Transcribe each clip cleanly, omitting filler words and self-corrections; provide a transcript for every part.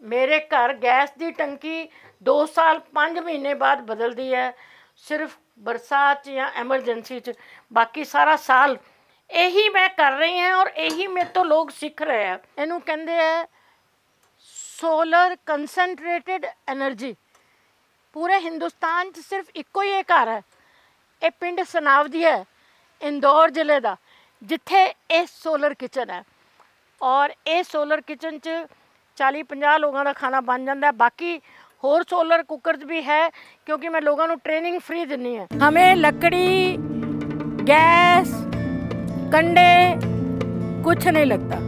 मेरे घर गैस की टंकी 2 साल 5 महीने बाद बदलती है, सिर्फ बरसात या एमरजेंसी च, बाकी सारा साल यही मैं कर रही हैं और यही मेरे तो लोग सीख रहे हैं। इनू कहते हैं सोलर कंसनट्रेटेड एनर्जी। पूरे हिंदुस्तान च सिर्फ इको ही घर है, ये पिंड सनावदी है इंदौर जिले का, जिथे ये सोलर किचन है। और ये सोलर किचन च 40-50 लोगों का खाना बन जाता है। बाकी होर सोलर कुकर्स भी है, क्योंकि मैं लोगों को ट्रेनिंग फ्री दिनी है। हमें लकड़ी, गैस, कंडे कुछ नहीं लगता।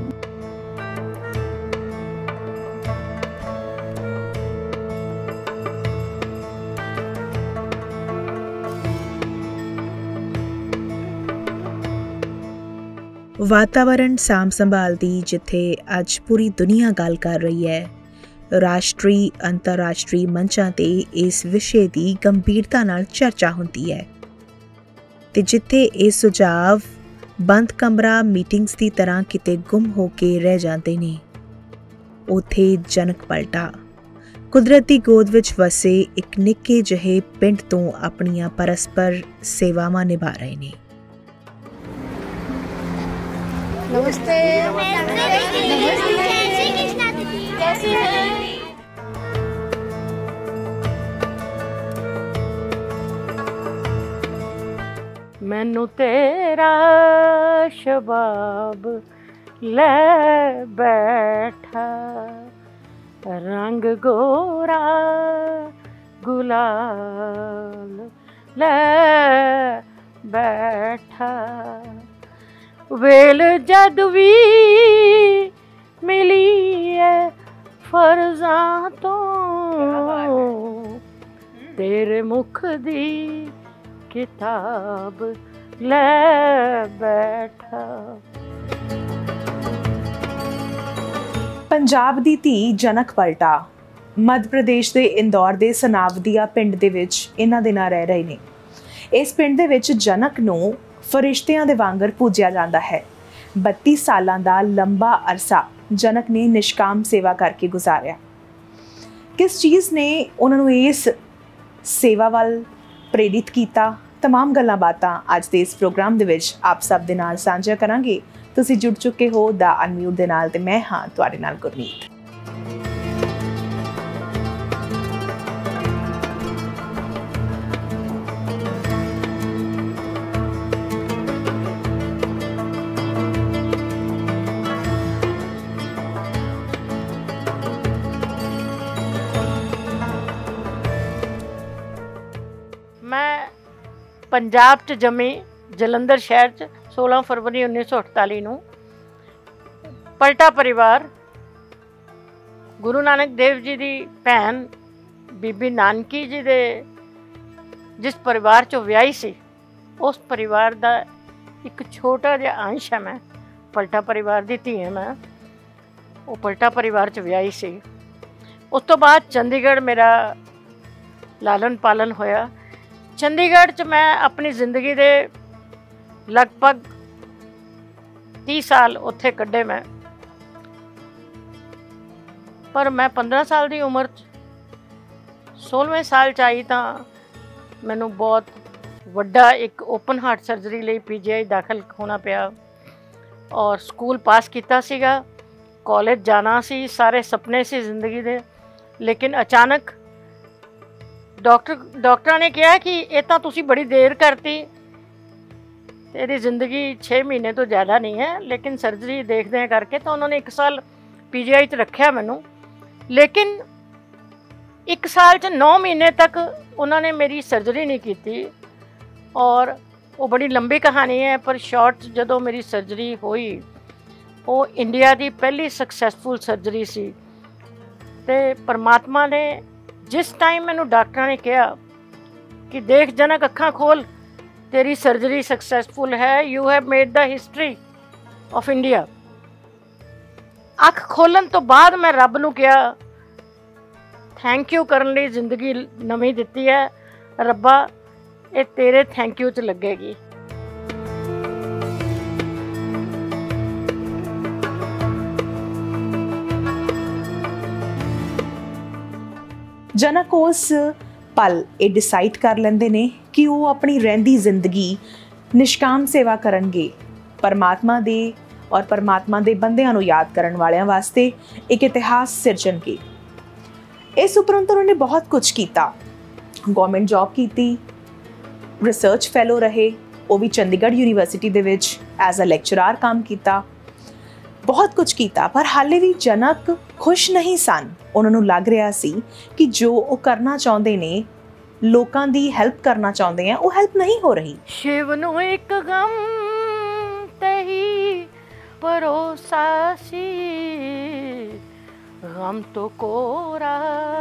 वातावरण साम संभाल दी जिथे अज पूरी दुनिया गल कर रही है, राष्ट्री अंतरराष्ट्री मंचां ते इस विषय की गंभीरता नाल चर्चा होती है, ते जिथे ये सुझाव बंद कमरा मीटिंग्स की तरह किते गुम हो के रह जाते ने, उथे जनक पलटा कुदरत की गोद विच वसे एक निक्के जहे पिंड तो अपनियां परस्पर सेवावां निभा रहे ने। नमस्ते। कैसी हैं? मैनू तेरा शबाब ले बैठा, रंग गोरा गुलाल ले बैठा, वेल जद भी मिली है फर्जां तो, तेरे मुख दी किताब ले बैठा। पंजाब दी धी जनक पलटा मध्य प्रदेश के इंदौर के सनावदिया पिंड दे विच इन्हां दे नाल रह रहे ने। इस पिंड दे विच जनक नूं फरिश्तियां दे वांगर पूजिया जाता है। 32 सालां दा लंबा अरसा जनक ने निष्काम सेवा करके गुजारिया। किस चीज़ ने उन्होंने इस सेवा वाल प्रेरित किया, तमाम गल्लां बातां अज दे इस प्रोग्राम दे विच आप सब दे नाल साझा करांगे। तुसीं जुड़ चुके हो द अनम्यूट दे नाल ते मैं हां तुहाडे नाल गुरमीत। मैं पंजाब च जमी, जलंधर शहर च 16 फरवरी 1948 नूं। पलटा परिवार गुरु नानक देव जी की भैन बीबी नानकी जी दे जिस परिवार चो व्याही सी, उस परिवार का एक छोटा जिहा अंश है। मैं पलटा परिवार की धी मैं, वो पलटा परिवार च व्याही सी। उस तो बाद चंडीगढ़ मेरा लालन पालन होया। चंडीगढ़ च मैं अपनी जिंदगी दे लगभग 30 साल उत्थे कड्ढे मैं, पर मैं 15 साल की उम्र 16वें साल च आई तो मैनू बहुत वड्डा एक ओपन हार्ट सर्जरी लिए PGI दाखिल होना पिया और स्कूल पास किया सीगा, कॉलेज जाना सी, सारे सपने सी जिंदगी दे। लेकिन अचानक डॉक्टर ने कहा कि ये तो तुसी बड़ी देर करती, तेरी ज़िंदगी 6 महीने तो ज़्यादा नहीं है, लेकिन सर्जरी देखते हैं करके तो उन्होंने 1 साल PGI च रखा मैनू। लेकिन 1 साल च 9 महीने तक उन्होंने मेरी सर्जरी नहीं की और वो बड़ी लंबी कहानी है, पर शॉर्ट जदों मेरी सर्जरी हुई, वो इंडिया की पहली सक्सैसफुल सर्जरी सी। ते परमात्मा ने जिस टाइम मैनू डॉक्टर ने कहा कि देख जनक अखां खोल, तेरी सर्जरी सक्सैसफुल है, you have made the history of India. अख खोलन तो बाद मैं रब नू कहा थैंक यू करन लई जिंदगी नवीं दित्ती है, रब्बा ये तेरे थैंक यू च लगेगी। ਜਨਕ ਉਸ ਪਲ ਇਹ ਡਿਸਾਈਡ ਕਰ ਲੈਂਦੇ ਨੇ ਕਿ ਉਹ ਆਪਣੀ ਰਹਿੰਦੀ ਜ਼ਿੰਦਗੀ ਨਿਸ਼ਕਾਮ ਸੇਵਾ ਕਰਨਗੇ, ਪਰਮਾਤਮਾ ਦੇ ਔਰ ਪਰਮਾਤਮਾ ਦੇ ਬੰਦਿਆਂ ਨੂੰ ਯਾਦ ਕਰਨ ਵਾਲਿਆਂ ਵਾਸਤੇ ਇੱਕ ਇਤਿਹਾਸ ਸਿਰਜਣਗੇ। ਇਸ ਉਪਰੰਤ ਉਹਨਾਂ ਨੇ ਬਹੁਤ ਕੁਝ ਕੀਤਾ, ਗਵਰਨਮੈਂਟ ਜੌਬ ਕੀਤੀ, ਰਿਸਰਚ ਫੈਲੋ ਰਹੇ, ਉਹ ਵੀ ਚੰਡੀਗੜ੍ਹ ਯੂਨੀਵਰਸਿਟੀ ਦੇ ਵਿੱਚ ਐਜ਼ ਅ ਲੈਕਚਰਰ ਕੰਮ ਕੀਤਾ, ਬਹੁਤ ਕੁਝ ਕੀਤਾ। ਪਰ ਹਾਲੇ ਵੀ ਜਨਕ ਖੁਸ਼ ਨਹੀਂ ਸਨ। ਉਹਨਾਂ ਨੂੰ ਲੱਗ ਰਿਹਾ ਸੀ ਕਿ ਜੋ ਉਹ ਕਰਨਾ ਚਾਹੁੰਦੇ ਨੇ, ਲੋਕਾਂ ਦੀ ਹੈਲਪ ਕਰਨਾ ਚਾਹੁੰਦੇ ਆ, ਉਹ ਹੈਲਪ ਨਹੀਂ ਹੋ ਰਹੀ। ਸ਼ਿਵ ਨੂੰ ਇੱਕ ਗਮ ਤੇ ਹੀ ਭਰੋਸਾ ਸੀ, ਗਮ ਤੋਂ ਕੋਰਾ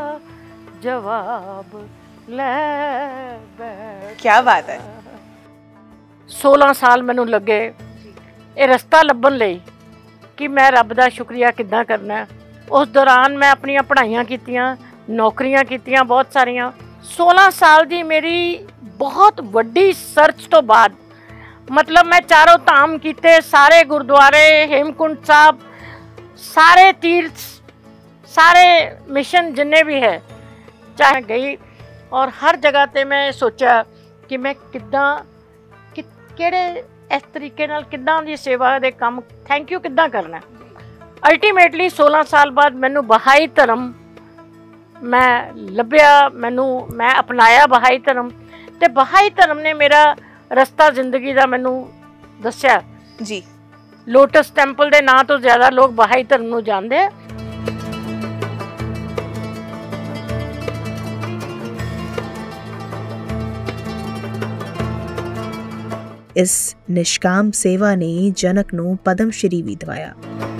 ਜਵਾਬ ਲੈ ਬੈਠ। ਕੀ ਬਾਤ ਹੈ। 16 ਸਾਲ ਮੈਨੂੰ ਲੱਗੇ ਇਹ ਰਸਤਾ ਲੱਭਣ ਲਈ ਕਿ ਮੈਂ ਰੱਬ ਦਾ ਸ਼ੁਕਰੀਆ ਕਿੱਦਾਂ ਕਰਨਾ। ਉਸ ਦੌਰਾਨ ਮੈਂ ਆਪਣੀਆਂ ਪੜ੍ਹਾਈਆਂ ਕੀਤੀਆਂ, ਨੌਕਰੀਆਂ ਕੀਤੀਆਂ ਬਹੁਤ ਸਾਰੀਆਂ। 16 ਸਾਲ ਦੀ ਮੇਰੀ ਬਹੁਤ ਵੱਡੀ ਸਰਚ ਤੋਂ ਬਾਅਦ, ਮਤਲਬ ਮੈਂ ਚਾਰੋਂ ਧਾਮ ਕੀਤੇ, ਸਾਰੇ ਗੁਰਦੁਆਰੇ, ਹੇਮਕੁੰਟ ਸਾਹਿਬ, ਸਾਰੇ ਤੀਰਥ, ਸਾਰੇ ਮਿਸ਼ਨ ਜਿੰਨੇ ਵੀ ਹੈ ਚਾਹੇ ਗਈ, ਔਰ ਹਰ ਜਗ੍ਹਾ ਤੇ ਮੈਂ ਸੋਚਿਆ ਕਿ ਮੈਂ ਕਿੱਦਾਂ ਕਿਹੜੇ ਇਸ ਤਰੀਕੇ ਨਾਲ ਕਿੱਦਾਂ ਦੀ ਸੇਵਾ ਦੇ ਕੰਮ ਥੈਂਕ ਯੂ ਕਿੱਦਾਂ ਕਰਨਾ। ਅਲਟੀਮੇਟਲੀ 16 ਸਾਲ ਬਾਅਦ ਮੈਨੂੰ ਬਹਾਈ ਧਰਮ ਮੈਂ ਲੱਭਿਆ, ਮੈਂ ਅਪਣਾਇਆ ਬਹਾਈ ਧਰਮ, ਤੇ ਬਹਾਈ ਧਰਮ ਨੇ ਮੇਰਾ ਰਸਤਾ ਜ਼ਿੰਦਗੀ ਦਾ ਮੈਨੂੰ ਦੱਸਿਆ ਜੀ। ਲੋਟਸ ਟੈਂਪਲ ਦੇ ਨਾਂ ਤੋਂ ਜ਼ਿਆਦਾ ਲੋਕ ਬਹਾਈ ਧਰਮ ਨੂੰ ਜਾਣਦੇ ਆ। ਇਸ ਨਿਸ਼ਕਾਮ ਸੇਵਾ ਨੇ ਜਨਕ ਨੂੰ ਪਦਮ ਸ਼੍ਰੀ ਵੀ ਦਿਵਾਇਆ।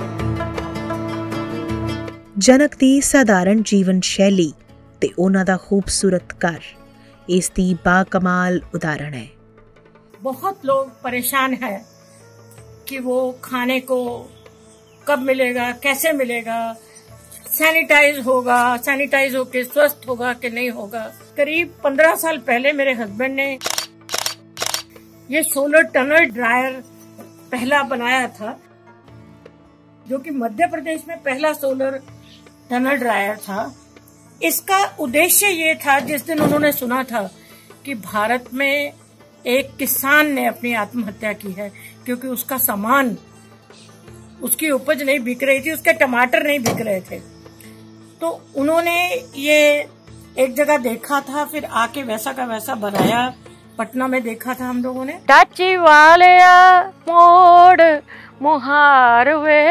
ਜਨਕ ਦੀ ਸਾਧਾਰਨ ਜੀਵਨ ਸ਼ੈਲੀ ਤੇ ਉਹਨਾਂ ਦਾ ਖੂਬਸੂਰਤ ਘਰ ਇਸ ਦੀ ਬਾਕਮਾਲ उदाहरण है। बहुत लोग परेशान है कि वो खाने को कब मिलेगा, कैसे मिलेगा, सैनिटाइज होके स्वस्थ होगा कि नहीं होगा। करीब 15 साल पहले मेरे हस्बैंड ने ये सोलर टनल ड्रायर पहला बनाया था, जो कि मध्य प्रदेश में पहला सोलर टनल ड्रायर था। इसका उद्देश्य ये था, जिस दिन उन्होंने सुना था कि भारत में एक किसान ने अपनी आत्महत्या की है क्योंकि उसका सामान, उसकी उपज नहीं बिक रही थी, उसके टमाटर नहीं बिक रहे थे, तो उन्होंने ये एक जगह देखा था, फिर आके वैसा का वैसा बनाया। पटना में देखा था हम लोगों ने। टाची वाले मोड़ मुहार वे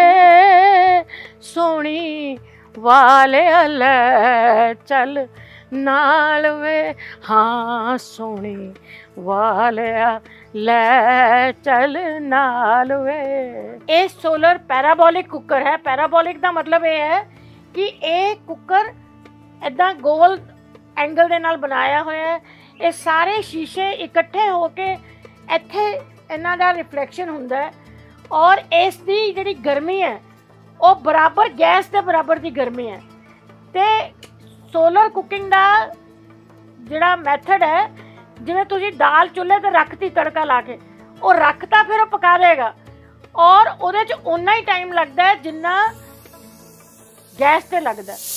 सोनी वाले ले चल नाल वे, हाँ सोनी वाले ले चल नाल वे। ये सोलर पैराबोलिक कुकर है। पैराबोलिक का मतलब ये है कि ये कुकर इदा गोल एंगल दे नाल बनाया होया है। ये सारे शीशे इकट्ठे होके इत्थे इन्हां दा रिफ्लैक्शन हुंदा है, और इस दी जिहड़ी गर्मी है वो बराबर गैस के बराबर की गर्मी है। तो सोलर कुकिंग का जिहड़ा मैथड है, जिवें तुसीं दाल चुल्हे ते रखती तड़का ला के, वो रखता फिर वो पका देगा, और उहदे च उन्ना ही टाइम लगता है जिन्ना गैस ते लगता है।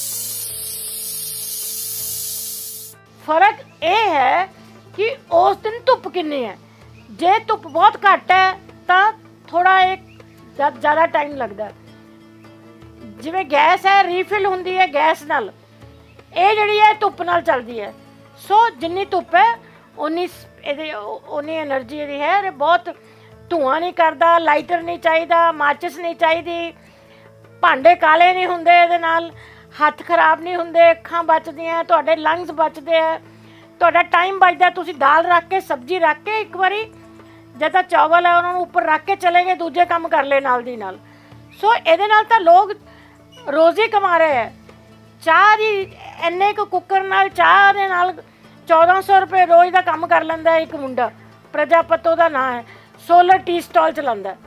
फर्क ये है कि उस दिन धुप कितनी है। जे धुप बहुत घट है तो थोड़ा एक ज़्यादा टाइम लगता है। जिवें गैस है रीफिल होंदी है गैस नाल, ये जिहड़ी है धुप नाल चलदी है। सो जिन्नी धुप है उन्नी एनर्जी जिहड़ी है, बहुत धुआं नहीं करता, लाइटर नहीं चाहिए, माचिस नहीं चाहिए, भांडे काले नहीं हुंदे, इहदे नाल हत्थ खराब नहीं होंगे, अखां बचदियां, तुहाडे लंग्स बचदे है, तुहाडा टाइम बचदा। तुसीं दाल रख के सब्जी रख के एक बारी जद तक चावल है उन्होंने उपर रख के चले गए, दूजे काम कर ले नाल दी नाल। सो इहदे नाल तां लोग रोज़ी कमा रहे हैं। चाह दी इन्ने को कुकर नाल चाह दे नाल 1400 रुपये रोज़ का काम कर लैंदा है एक मुंडा, प्रजापत उहदा नाम है, सोलर टी स्टॉल चलांदा है।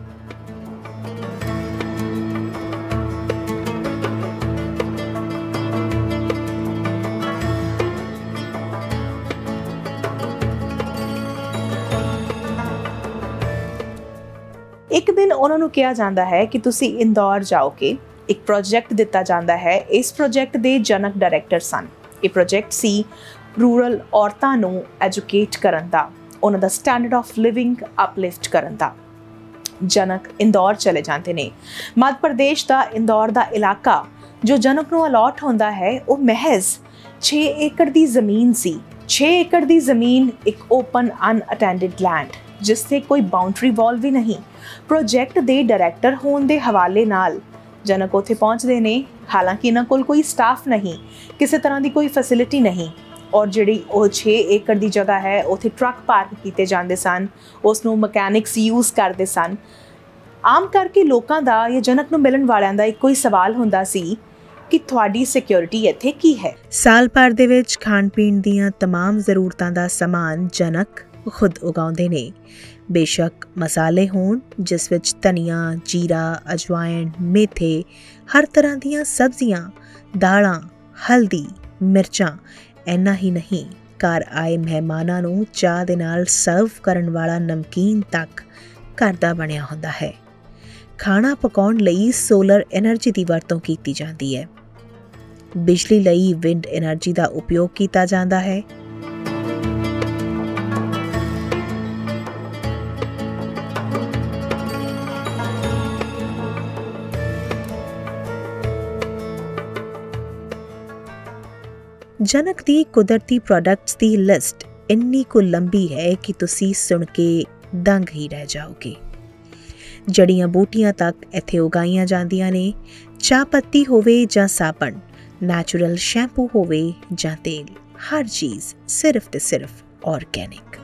एक दिन उन्होंने कहा जाता है कि तुसी इंदौर जाओगे, एक प्रोजेक्ट दिता जाता है। इस प्रोजेक्ट के जनक डायरैक्टर सन, ਇਹ ਪ੍ਰੋਜੈਕਟ ਸੀ ਰੂਰਲ ਔਰਤਾਂ ਨੂੰ ਐਜੂਕੇਟ ਕਰਨ ਦਾ, ਉਹਨਾਂ ਦਾ ਸਟੈਂਡਰਡ ਆਫ ਲਿਵਿੰਗ ਅਪਲਿਫਟ ਕਰਨ ਦਾ। ਜਨਕ ਇੰਦੌਰ ਚਲੇ ਜਾਂਦੇ ਨੇ। ਮੱਧ ਪ੍ਰਦੇਸ਼ ਦਾ ਇੰਦੌਰ ਦਾ ਇਲਾਕਾ ਜੋ ਜਨਕ ਨੂੰ ਅਲਾਟ ਹੁੰਦਾ ਹੈ ਉਹ ਮਹਿਜ਼ 6 ਏਕੜ ਦੀ ਜ਼ਮੀਨ ਸੀ। 6 ਏਕੜ ਦੀ ਜ਼ਮੀਨ ਇੱਕ ਓਪਨ ਅਨਅਟੈਂਡਡ ਲੈਂਡ, ਜਿਸ 'ਤੇ ਕੋਈ ਬਾਉਂਡਰੀ ਵਾਲ ਵੀ ਨਹੀਂ। ਪ੍ਰੋਜੈਕਟ ਦੇ ਡਾਇਰੈਕਟਰ ਹੋਣ ਦੇ ਹਵਾਲੇ ਨਾਲ ਜਨਕ ਉੱਥੇ ਪਹੁੰਚਦੇ ਨੇ। ਹਾਲਾਂਕਿ ਇਹਨਾਂ ਕੋਲ ਕੋਈ ਸਟਾਫ ਨਹੀਂ, ਕਿਸੇ ਤਰ੍ਹਾਂ ਦੀ ਕੋਈ ਫੈਸਿਲਿਟੀ ਨਹੀਂ, ਔਰ ਜਿਹੜੀ ਉਹ 6 ਏਕੜ ਦੀ ਜਗ੍ਹਾ ਹੈ ਉੱਥੇ ਟਰੱਕ ਪਾਰਕ ਕੀਤੇ ਜਾਂਦੇ ਸਨ, ਉਸ ਨੂੰ ਮਕੈਨਿਕਸ ਯੂਜ਼ ਕਰਦੇ ਸਨ। ਆਮ ਕਰਕੇ ਲੋਕਾਂ ਦਾ ਜਾਂ ਜਨਕ ਨੂੰ ਮਿਲਣ ਵਾਲਿਆਂ ਦਾ ਇੱਕੋ ਹੀ ਸਵਾਲ ਹੁੰਦਾ ਸੀ ਕਿ ਤੁਹਾਡੀ ਸਿਕਿਉਰਿਟੀ ਇੱਥੇ ਕੀ ਹੈ। ਸਾਲ ਭਰ ਦੇ ਵਿੱਚ ਖਾਣ ਪੀਣ ਦੀਆਂ तमाम ਜ਼ਰੂਰਤਾਂ ਦਾ ਸਮਾਨ ਜਨਕ ਖੁਦ ਉਗਾਉਂਦੇ ਨੇ। ਬੇਸ਼ੱਕ ਮਸਾਲੇ ਹੋਣ ਜਿਸ ਵਿੱਚ ਧਨੀਆ, ਜੀਰਾ, ਅਜਵਾਇਣ, ਮੇਥੇ, ਹਰ ਤਰ੍ਹਾਂ ਦੀਆਂ ਸਬਜ਼ੀਆਂ, ਦਾਲਾਂ, ਹਲਦੀ, ਮਿਰਚਾਂ। ਇੰਨਾ ਹੀ ਨਹੀਂ, ਘਰ ਆਏ ਮਹਿਮਾਨਾਂ ਨੂੰ ਚਾਹ ਦੇ ਨਾਲ ਸਰਵ ਕਰਨ ਵਾਲਾ ਨਮਕੀਨ ਤੱਕ ਘਰ ਦਾ ਬਣਿਆ ਹੁੰਦਾ ਹੈ। ਖਾਣਾ ਪਕਾਉਣ ਲਈ ਸੋਲਰ ਐਨਰਜੀ ਦੀ ਵਰਤੋਂ ਕੀਤੀ ਜਾਂਦੀ ਹੈ। ਬਿਜਲੀ ਲਈ ਵਿੰਡ ਐਨਰਜੀ ਦਾ ਉਪਯੋਗ ਕੀਤਾ ਜਾਂਦਾ ਹੈ। ਜਨਕ ਦੀ ਕੁਦਰਤੀ ਪ੍ਰੋਡਕਟਸ ਦੀ ਲਿਸਟ ਇੰਨੀ ਕੁ ਲੰਬੀ ਹੈ ਕਿ ਤੁਸੀਂ ਸੁਣ ਕੇ ਦੰਗ ਹੀ ਰਹਿ ਜਾਓਗੇ। ਜੜੀਆਂ ਬੂਟੀਆਂ ਤੱਕ ਇੱਥੇ ਉਗਾਈਆਂ ਜਾਂਦੀਆਂ ਨੇ। ਚਾਹ ਪੱਤੀ ਹੋਵੇ ਜਾਂ ਸਾਬਣ, ਨੈਚੁਰਲ ਸ਼ੈਂਪੂ ਹੋਵੇ ਜਾਂ ਤੇਲ, ਹਰ ਚੀਜ਼ ਸਿਰਫ ਤੇ ਸਿਰਫ organic.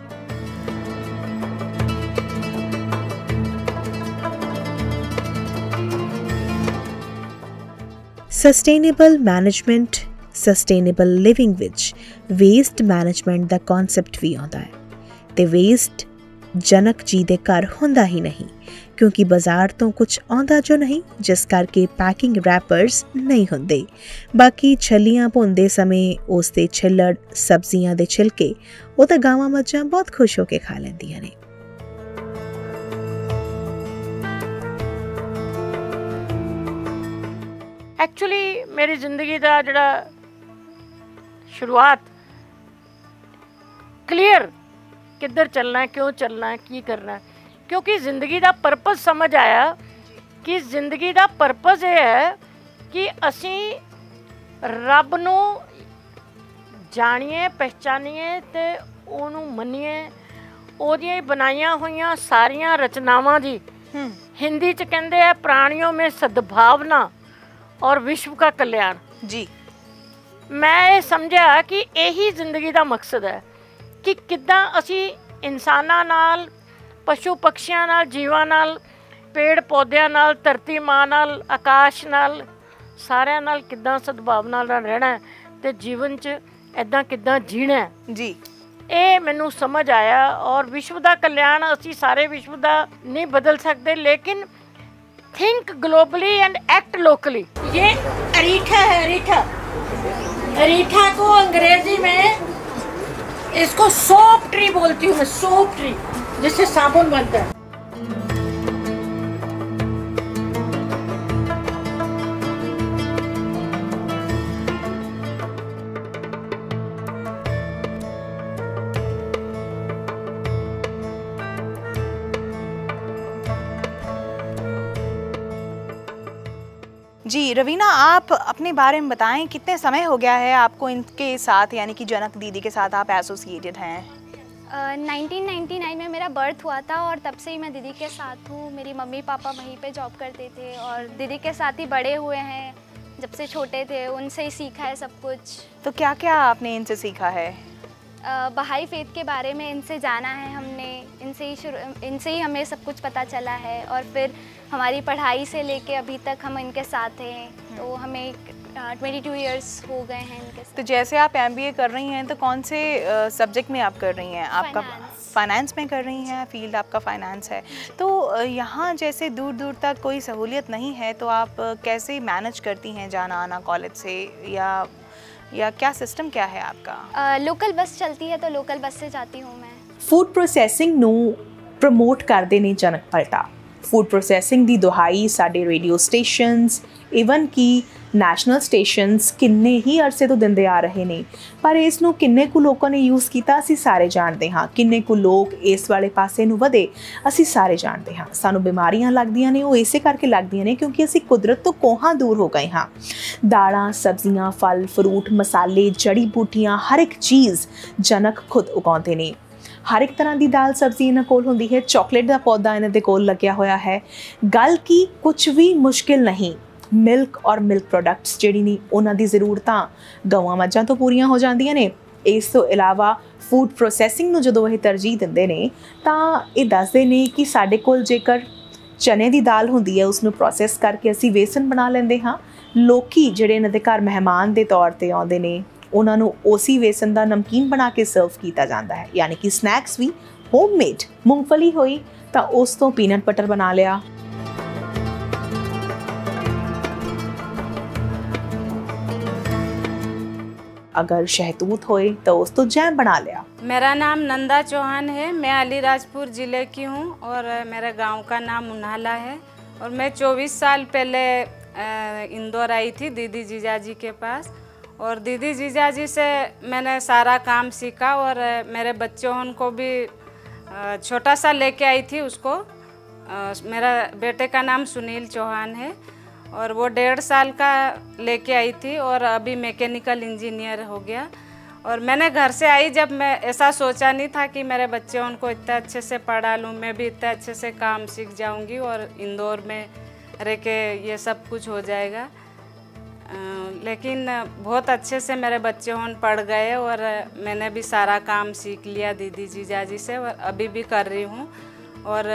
Sustainable management, sustainable living ਵਿੱਚ ਵੇਸਟ ਮੈਨੇਜਮੈਂਟ ਦਾ ਕਨਸੈਪਟ ਵੀ ਆਉਂਦਾ ਹੈ। ਤੇ ਵੇਸਟ ਜਨਕ ਜੀ ਦੇ ਘਰ ਹੁੰਦਾ ਹੀ ਨਹੀਂ, ਕਿਉਂਕਿ ਬਾਜ਼ਾਰ ਤੋਂ ਕੁਝ ਆਉਂਦਾ ਜੋ ਨਹੀਂ, ਜਿਸ ਕਰਕੇ ਪੈਕਿੰਗ ਰੈਪਰਸ ਨਹੀਂ ਹੁੰਦੇ। ਬਾਕੀ ਛੱਲੀਆਂ ਭੁੰਨਦੇ ਸਮੇਂ ਉਸ ਦੇ ਛਿੱਲੜ, ਸਬਜ਼ੀਆਂ ਦੇ ਛਿਲਕੇ ਉਹ ਤਾਂ ਗਾਵਾਂ ਮੱਝਾਂ ਬਹੁਤ ਖੁਸ਼ ਹੋ ਕੇ ਖਾ ਲੈਂਦੀਆਂ ਨੇ। ਐਕਚੁਅਲੀ ਮੇਰੀ ਜ਼ਿੰਦਗੀ ਦਾ ਜਿਹੜਾ ਸ਼ੁਰੂਆਤ ਕਲੀਅਰ ਕਿੱਧਰ ਚੱਲਣਾ, ਕਿਉਂ ਚੱਲਣਾ, ਕੀ ਕਰਨਾ, ਕਿਉਂਕਿ ਜ਼ਿੰਦਗੀ ਦਾ ਪਰਪਸ ਸਮਝ ਆਇਆ ਕਿ ਜ਼ਿੰਦਗੀ ਦਾ ਪਰਪਸ ਇਹ ਹੈ ਕਿ ਅਸੀਂ ਰੱਬ ਨੂੰ ਜਾਣੀਏ, ਪਹਿਚਾਨੀਏ ਤੇ ਉਹਨੂੰ ਮੰਨੀਏ। ਉਹਦੀਆਂ ਬਣਾਈਆਂ ਹੋਈਆਂ ਸਾਰੀਆਂ ਰਚਨਾਵਾਂ ਦੀ ਹਿੰਦੀ 'ਚ ਕਹਿੰਦੇ ਆ ਪ੍ਰਾਣੀਆਂ ਮੇਂ ਸਦਭਾਵਨਾ ਔਰ ਵਿਸ਼ਵ ਦਾ ਕਲਿਆਣ ਜੀ। ਮੈਂ ਇਹ ਸਮਝਿਆ ਕਿ ਇਹੀ ਜ਼ਿੰਦਗੀ ਦਾ ਮਕਸਦ ਹੈ ਕਿ ਕਿੱਦਾਂ ਅਸੀਂ ਇਨਸਾਨਾਂ ਨਾਲ, ਪਸ਼ੂ ਪਕਸ਼ੀਆਂ ਨਾਲ, ਜੀਵਾਂ ਨਾਲ, ਪੇੜ ਪੌਦਿਆਂ ਨਾਲ, ਧਰਤੀ ਮਾਂ ਨਾਲ, ਆਕਾਸ਼ ਨਾਲ, ਸਾਰਿਆਂ ਨਾਲ ਕਿੱਦਾਂ ਸਦਭਾਵਨਾ ਨਾਲ ਰਹਿਣਾ ਅਤੇ ਜੀਵਨ 'ਚ ਇੱਦਾਂ ਕਿੱਦਾਂ ਜੀਣਾ ਜੀ। ਇਹ ਮੈਨੂੰ ਸਮਝ ਆਇਆ। ਔਰ ਵਿਸ਼ਵ ਦਾ ਕਲਿਆਣ ਅਸੀਂ ਸਾਰੇ ਵਿਸ਼ਵ ਦਾ ਨਹੀਂ ਬਦਲ ਸਕਦੇ, लेकिन think globally and act locally. ये अरीठा है, अरीठा। अरीठा को अंग्रेजी में इसको सोप ट्री बोलती हूँ मैं, सोप ट्री, जिससे साबुन बनता है। जी रवीना, आप अपने बारे में बताएं, कितने समय हो गया है आपको इनके साथ, यानी कि जनक दीदी के साथ आप एसोसिएटेड हैं? 1999 में मेरा बर्थ हुआ था और तब से ही मैं दीदी के साथ हूँ। मेरी मम्मी पापा वहीं पे जॉब करते थे और दीदी के साथ ही बड़े हुए हैं। जब से छोटे थे उनसे ही सीखा है सब कुछ। तो क्या क्या आपने इनसे सीखा है? बहाई फेथ के बारे में इनसे जाना है हमने, इनसे ही हमें सब कुछ पता चला है। और फिर हमारी पढ़ाई से लेके अभी तक हम इनके साथ हैं, तो हमें 22 इयर्स हो गए हैं इनके साथ। तो जैसे आप MBA कर रही हैं, तो कौन से सब्जेक्ट में आप कर रही हैं? आपका फाइनेंस में कर रही हैं, फील्ड आपका फाइनेंस है। तो यहाँ जैसे दूर दूर तक कोई सहूलियत नहीं है, तो आप कैसे मैनेज करती हैं जाना आना कॉलेज से, या क्या सिस्टम क्या है आपका? लोकल बस चलती है तो लोकल बस से जाती हूँ मैं। फूड प्रोसैसिंग नू प्रमोट करते ने जनक पलटा। फूड प्रोसैसिंग दी दुहाई साडे रेडियो स्टेशनस, इवन कि ਨੈਸ਼ਨਲ ਸਟੇਸ਼ਨਸ ਕਿੰਨੇ ਹੀ ਅਰਸੇ ਤੋਂ ਦਿੰਦੇ ਆ ਰਹੇ ਨੇ, ਪਰ ਇਸ ਨੂੰ ਕਿੰਨੇ ਕੁ ਲੋਕਾਂ ਨੇ ਯੂਜ਼ ਕੀਤਾ ਅਸੀਂ ਸਾਰੇ ਜਾਣਦੇ ਹਾਂ। ਕਿੰਨੇ ਕੁ ਲੋਕ ਇਸ ਵਾਲੇ ਪਾਸੇ ਨੂੰ ਵਧੇ ਅਸੀਂ ਸਾਰੇ ਜਾਣਦੇ ਹਾਂ। ਸਾਨੂੰ ਬਿਮਾਰੀਆਂ ਲੱਗਦੀਆਂ ਨੇ, ਉਹ ਇਸੇ ਕਰਕੇ ਲੱਗਦੀਆਂ ਨੇ ਕਿਉਂਕਿ ਅਸੀਂ ਕੁਦਰਤ ਤੋਂ ਕੋਹਾਂ ਦੂਰ ਹੋ ਗਏ ਹਾਂ। ਦਾਲਾਂ, ਸਬਜ਼ੀਆਂ, ਫਲ ਫਰੂਟ, ਮਸਾਲੇ, ਜੜੀ ਬੂਟੀਆਂ, ਹਰ ਇੱਕ ਚੀਜ਼ ਜਨਕ ਖੁਦ ਉਗਾਉਂਦੇ ਨੇ। हर एक तरह की दाल सब्जी इन्होंने कोल होंदी है। चॉकलेट का पौधा इन्हों के कोल लग्या होया है। गल की कुछ भी मुश्किल नहीं, मिल्क और मिल्क प्रोडक्ट्स जिहड़ी ने उन्हां दी ज़रूरतां गवां मੱਝਾਂ तो पूरीआं हो जांदियां ने। इस तो इलावा फूड प्रोसैसिंग नूं जदों ये तरजीह दिंदे ने तां ये दसदे ने कि साडे कोल जेकर चने की दाल होंदी है उसनूं प्रोसैस करके असीं बेसन बना लैंदे हाँ। लोकी जिहड़े इन्हां दे घर मेहमान के तौर पर आउंदे ने उन्होंने उसी बेसन का नमकीन बना के सर्व किया जाता है, यानी कि स्नैक्स भी होममेड। मूंगफली हुई तो उस तो पीनट बटर बना लिया। अगर शहतूत होए तो उस तो जैम बना लिया। मेरा नाम नंदा चौहान है, मैं अलीराजपुर ज़िले की हूँ और मेरे गांव का नाम उन्हाला है। और मैं 24 साल पहले इंदौर आई थी दीदी जीजाजी के पास, और दीदी जीजाजी से मैंने सारा काम सीखा। और मेरे बच्चों को भी छोटा सा लेके आई थी उसको। मेरा बेटे का नाम सुनील चौहान है और वो 1.5 साल का लेके आई थी और अभी मैकेनिकल इंजीनियर हो गया। और मैंने घर से आई जब मैं ऐसा सोचा नहीं था कि मेरे बच्चे उनको इतना अच्छे से पढ़ा लूँ, मैं भी इतना अच्छे से काम सीख जाऊँगी और इंदौर में रह के ये सब कुछ हो जाएगा। लेकिन बहुत अच्छे से मेरे बच्चे पढ़ गए और मैंने भी सारा काम सीख लिया दीदी जीजाजी से और अभी भी कर रही हूँ। और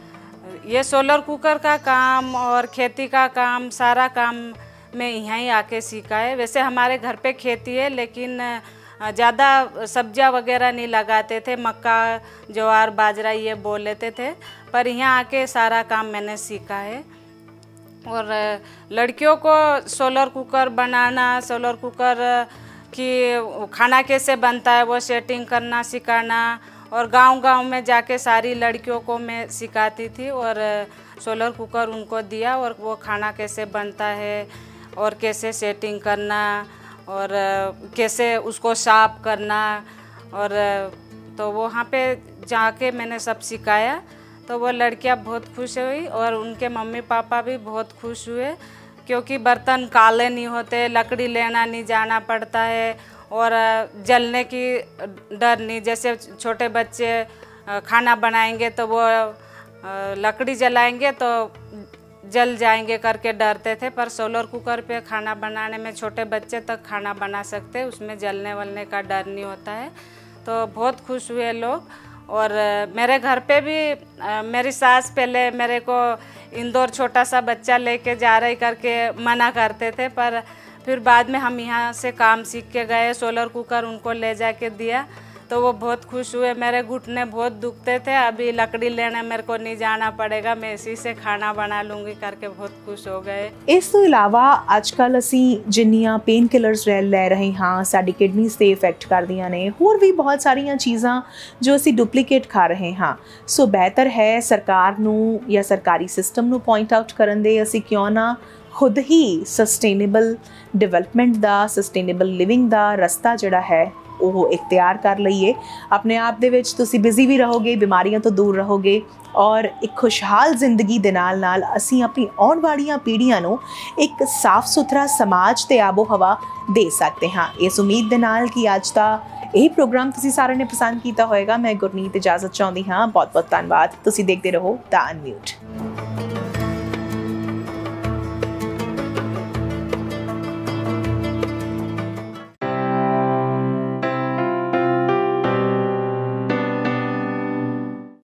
ये सोलर कुकर का काम और खेती का काम सारा काम मैं यहाँ ही आके सीखा है। वैसे हमारे घर पे खेती है लेकिन ज़्यादा सब्जियाँ वगैरह नहीं लगाते थे, मक्का ज्वार बाजरा ये बोल लेते थे, पर यहाँ आके सारा काम मैंने सीखा है। और लड़कियों को सोलर कुकर बनाना, सोलर कुकर की खाना कैसे बनता है वो सेटिंग करना सिखाना, और गांव-गांव में जाके सारी लड़कियों को मैं सिखाती थी और सोलर कुकर उनको दिया और वो खाना कैसे बनता है और कैसे सेटिंग करना और कैसे उसको साफ करना। और तो वहाँ पे जाके मैंने सब सिखाया, तो वो लड़कियाँ बहुत खुश हुई और उनके मम्मी पापा भी बहुत खुश हुए क्योंकि बर्तन काले नहीं होते, लकड़ी लेना नहीं जाना पड़ता है और जलने की डर नहीं। जैसे छोटे बच्चे खाना बनाएंगे तो वो लकड़ी जलाएंगे तो जल जाएंगे करके डरते थे, पर सोलर कुकर पे खाना बनाने में छोटे बच्चे तक खाना बना सकते हैं, उसमें जलने वलने का डर नहीं होता है। तो बहुत खुश हुए लोग। और मेरे घर पे भी मेरी सास पहले मेरे को इंदौर छोटा सा बच्चा लेके जा रही करके मना करते थे, पर फिर बाद में हम यहाँ से काम सीख के गए, सोलर कुकर उनको ले जाके दिया तो वो बहुत खुश हुए। मेरे घुटने बहुत दुखते थे, अभी लकड़ी लेने मेरे को नहीं जाना पड़ेगा, मैं इसी से खाना बना लूँगी करके बहुत खुश हो गए। इस तो इलावा आजकल असी जिन्नियां पेन किलर्स ले रहे हाँ साडी किडनीज़ ते इफेक्ट करदियां ने, होर भी बहुत सारियां चीज़ां जो असी डुप्लीकेट खा रहे हाँ। सो बेहतर है सरकार नूं या सरकारी सिस्टम नूं पॉइंट आउट करन दे असी क्यों ना खुद ही सस्टेनेबल डिवेलपमेंट दा, सस्टेनेबल लिविंग दा रस्ता जिहड़ा है ਉਹ इख्तियार कर लईए। अपने आप दे विच तुसी बिजी भी रहोगे, बीमारियां तो दूर रहोगे और एक खुशहाल जिंदगी दे नाल नाल असी अपनी आउण वालियां पीढ़ियां नूं एक साफ सुथरा समाज ते आबो हवा दे सकते हाँ। इस उम्मीद दे नाल कि अज दा यह प्रोग्राम तुसी सारे ने पसंद किया होएगा। मैं गुरनीत इजाजत चाहती हाँ। बहुत बहुत धन्यवाद। तुसी देखते रहो द अनम्यूट।